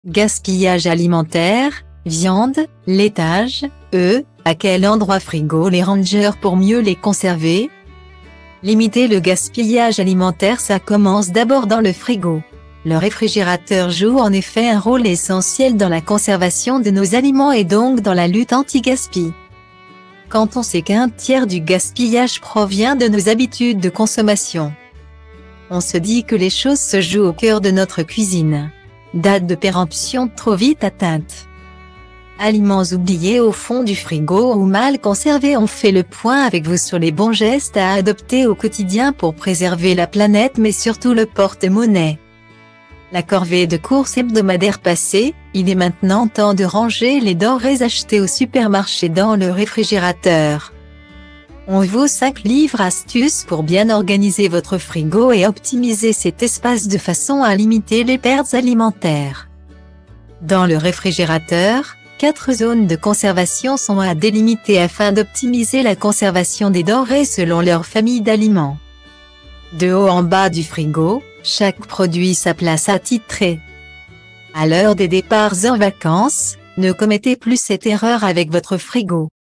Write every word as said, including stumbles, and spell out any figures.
Gaspillage alimentaire, viande, laitage, œufs, à quel endroit frigo les rangers pour mieux les conserver? Limiter le gaspillage alimentaire, ça commence d'abord dans le frigo. Le réfrigérateur joue en effet un rôle essentiel dans la conservation de nos aliments et donc dans la lutte anti-gaspi. Quand on sait qu'un tiers du gaspillage provient de nos habitudes de consommation, on se dit que les choses se jouent au cœur de notre cuisine. Date de péremption trop vite atteinte. Aliments oubliés au fond du frigo ou mal conservés. On fait le point avec vous sur les bons gestes à adopter au quotidien pour préserver la planète mais surtout le porte-monnaie. La corvée de courses hebdomadaire passée, il est maintenant temps de ranger les denrées achetées au supermarché dans le réfrigérateur. On vaut cinq livres astuces pour bien organiser votre frigo et optimiser cet espace de façon à limiter les pertes alimentaires. Dans le réfrigérateur, quatre zones de conservation sont à délimiter afin d'optimiser la conservation des denrées selon leur famille d'aliments. De haut en bas du frigo, chaque produit sa place attitrée. À l'heure des départs en vacances, ne commettez plus cette erreur avec votre frigo.